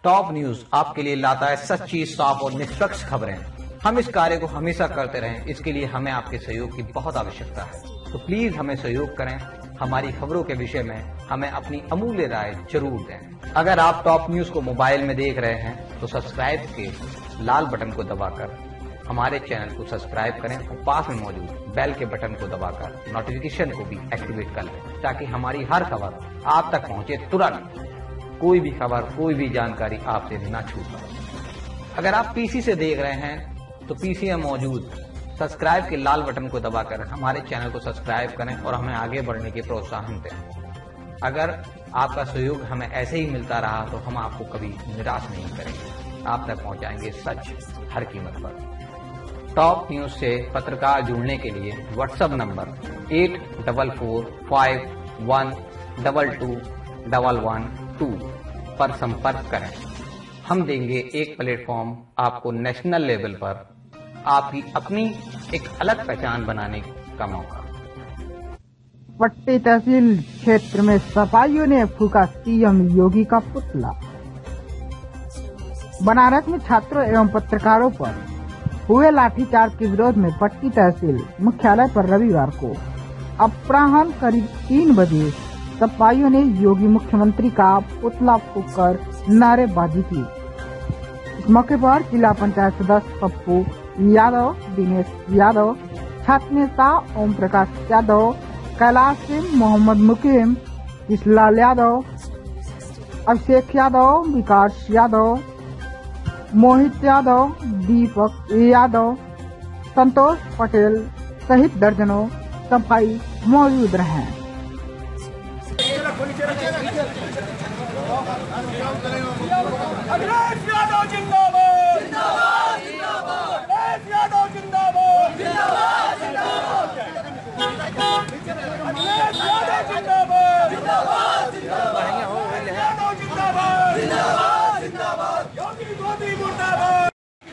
Top news आपके लिए लाता है सच्ची, साफ और निष्पक्ष खबरें। हम इस कार्य को हमेशा करते रहें, इसके लिए हमें आपके सहयोग की बहुत आवश्यकता है। तो प्लीज हमें सहयोग करें। हमारी खबरों के विषय में हमें अपनी अमूल्य राय जरूर दें। अगर आप टॉप न्यूज को मोबाइल में देख रहे हैं तो सब्सक्राइब के लाल बटन को दबाकर हमारे चैनल को सब्सक्राइब करें और पास में मौजूद बेल के बटन को दबाकर नोटिफिकेशन को भी एक्टिवेट कर लें, ताकि हमारी हर खबर आप तक पहुंचे तुरंत। कोई भी खबर, कोई भी जानकारी आपसे न छूट पाए। अगर आप पीसी से देख रहे हैं तो पीसी में मौजूद सब्सक्राइब के लाल बटन को दबाकर हमारे चैनल को सब्सक्राइब करें और हमें आगे बढ़ने के प्रोत्साहन दें। अगर आपका सहयोग हमें ऐसे ही मिलता रहा तो हम आपको कभी निराश नहीं करेंगे, आप तक पहुंचाएंगे सच हर कीमत पर। टॉप न्यूज से पत्रकार जुड़ने के लिए व्हाट्सएप नंबर 8445122112 पर संपर्क करें। हम देंगे एक प्लेटफॉर्म आपको नेशनल लेवल पर आपकी अपनी एक अलग पहचान बनाने का मौका। पट्टी तहसील क्षेत्र में सफाइयों ने फूका सीएम योगी का पुतला। बनारस में छात्रों एवं पत्रकारों पर हुए लाठीचार्ज के विरोध में पट्टी तहसील मुख्यालय पर रविवार को अपराह्न करीब 3 बजे सफाइयों ने योगी मुख्यमंत्री का पुतला फूंककर नारेबाजी की। इस मौके पर जिला पंचायत सदस्य पप्पू यादव, दिनेश यादव, छात्र नेता ओम प्रकाश यादव, कैलाश सिंह, मोहम्मद मुकीम, किशलाल यादव, अभिषेक यादव, विकास यादव, मोहित यादव, दीपक यादव, संतोष पटेल सहित दर्जनों सफाई मौजूद रहे। अखिलेश यादव जिंदाबाद, जिंदाबाद, जिंदाबाद। अखिलेश यादव जिंदाबाद, जिंदाबाद, जिंदाबाद। अखिलेश यादव जिंदाबाद, जिंदाबाद, जिंदाबाद। यादव जिंदाबाद, जिंदाबाद, जिंदाबाद। योगी मोदी मुर्दाबाद।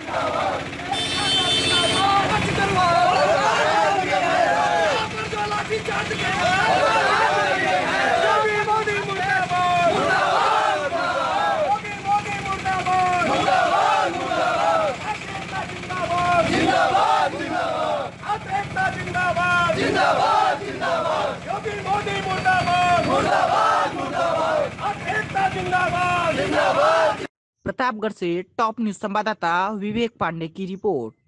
जिंदाबाद, जिंदाबाद। योगी मोदी मुर्दाबाद, मुर्दाबाद, मुर्दाबाद। एकता जिंदाबाद, जिंदाबाद। प्रतापगढ़ से टॉप न्यूज संवाददाता विवेक पांडे की रिपोर्ट।